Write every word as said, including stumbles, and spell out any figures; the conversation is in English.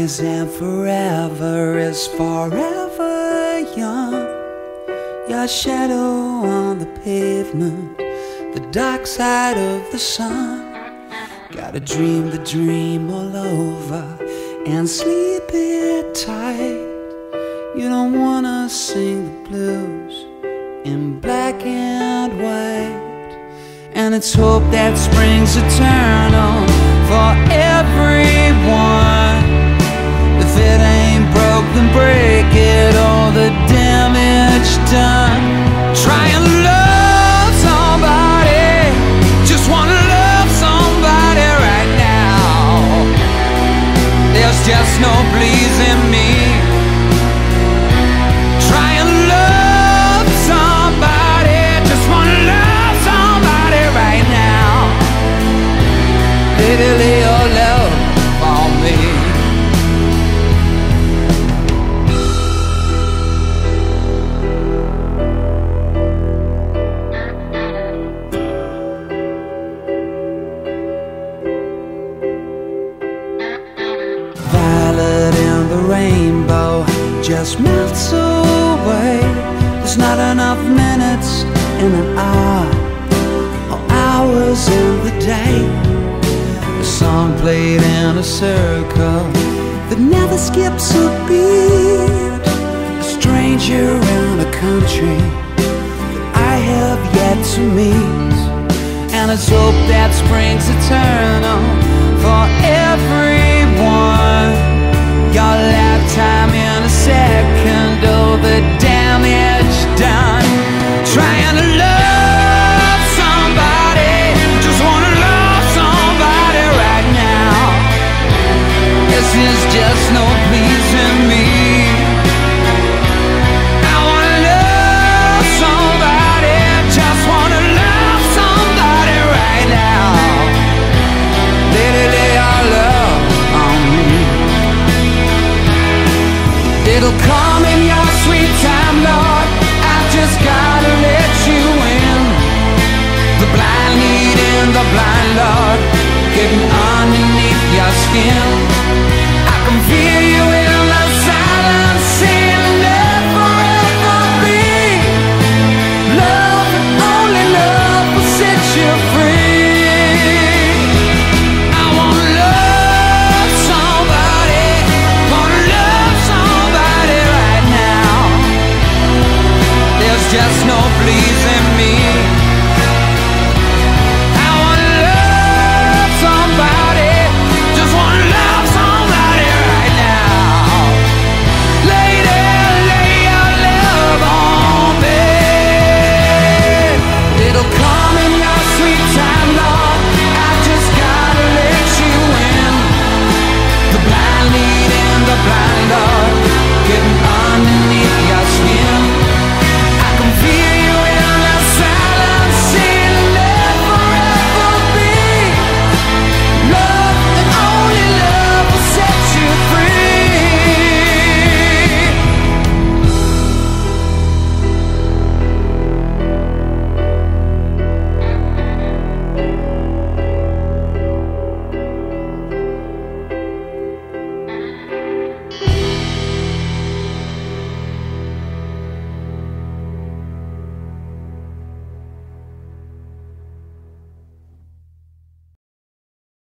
things and forever is forever young. Your shadow on the pavement, the dark side of the sun. Gotta dream the dream all over and sleep it tight. You don't wanna sing the blues in black and white. And it's hope that springs eternal for everyone. If it ain't broke, then break it, all the damage done. Try and love somebody, just wanna love somebody right now. There's just no pleasing me. Try and love somebody, just wanna love somebody right now. Lady, lay your love on me. Violet in the rainbow just melts away. There's not enough minutes in an hour or hours in the day. A song played in a circle that never skips a beat. A stranger in a country that I have yet to meet. And it's hope that springs eternal for everyone. Your lifetime in a second, oh, the damage done. Trying to love somebody, just wanna love somebody right now. This is just no pleasing me. I wanna love somebody, just wanna love somebody right now. Lady, lay your love on me. It'll come in your sweet time, Lord. I just gotta let you in. The blind leading the blind, Lord, getting underneath your skin. I can feel